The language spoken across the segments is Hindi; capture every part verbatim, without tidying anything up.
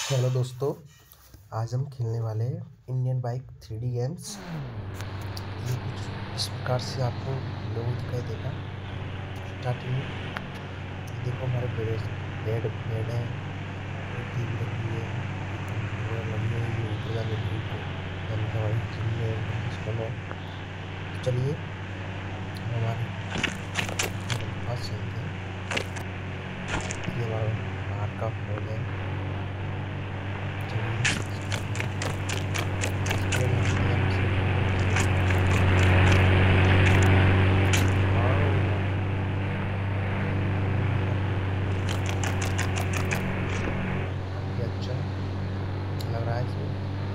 हेलो दोस्तों, आज हम खेलने वाले हैं Indian bike three D games. ये कुछ इस प्रकार से आपको लोगो दिखाई देगा। स्टार्टिंग में देखो हमारे बेड बेड बेड है, टीवी रखी है, कंप्यूटर लगी है, ये ऊपर जाने के लिए जाने का हमारी चिमनी है, सिस्टम है। तो चलिए हम हमारे पास चलते हैं। ये हमारा बाहर का हॉल है। अच्छा लग रहा है इसमें,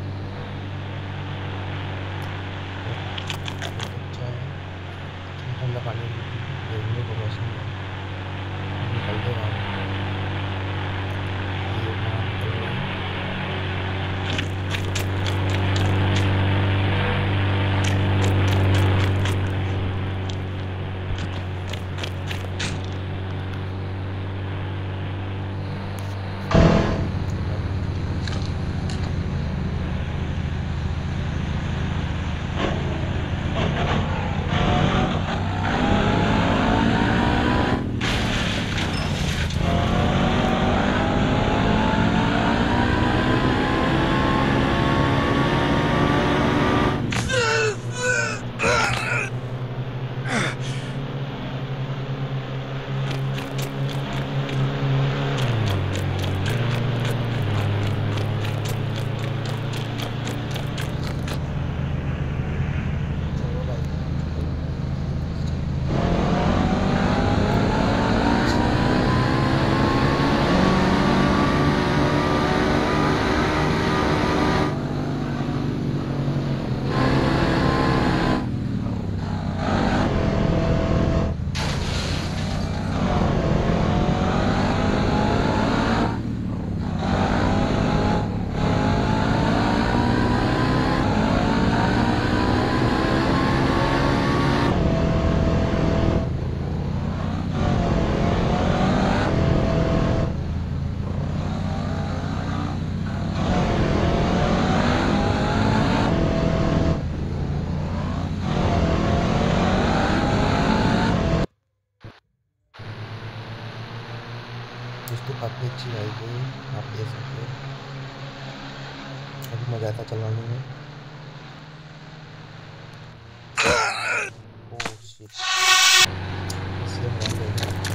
अच्छा है। ठंडा पानी देखने को मौसम है, निकलते हैं ये बाहर निकल रहे हैं। दोस्तों काफ़ी अच्छी बाइक है, आप देख सकते हो। काफ़ी मज़ा आता चलाने में। ओह शिट, इसलिए